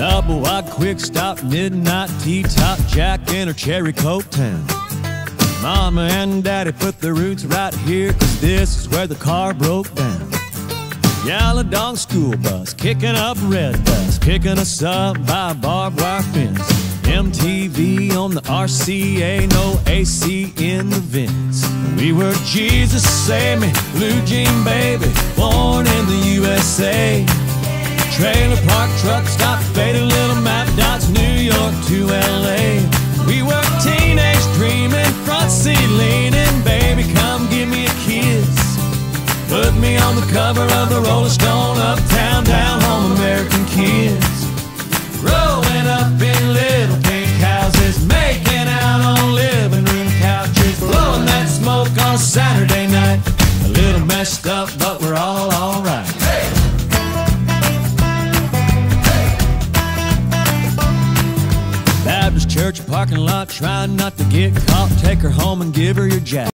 Double wide, quick stop, midnight tea top, Jack in her cherry coke town. Mama and Daddy put their roots right here, 'cause this is where the car broke down. Yellow dog school bus, kicking up red dust, picking us up by a barbed wire fence. MTV on the RCA, no AC in the vents. We were Jesus Save Me, Blue Jean Baby, born in the USA. Trailer park truck stop, faded little map dots, New York to LA. We were teenage dreaming, front seat leaning, baby come give me a kiss. Put me on the cover of the Rolling Stone, uptown, down home, American kids. Rolling up in little pink houses, making out on living room couches, blowing that smoke on Saturday night. A little messed up, but we're all alright. Hey! Baptist church parking lot, trying not to get caught. Take her home and give her your jacket.